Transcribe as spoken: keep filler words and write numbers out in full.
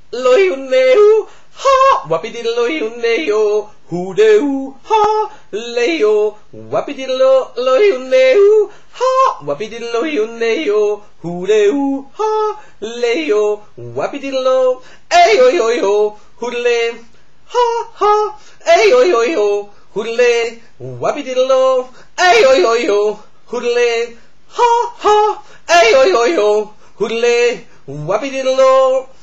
loyuneu, ha, wapididle loyuneo, hoodoo, ha, leo, wapididle loyuneu, ha, wapididle loyuneo, hoodoo, ha, leo, wapididle, ayo yo yo, hoodle, ha ha, ayo yo yo, hoodle, wapididle, ayo yo yo, hoodle, ha ha, ayo yo yo, hoodle, wapididle.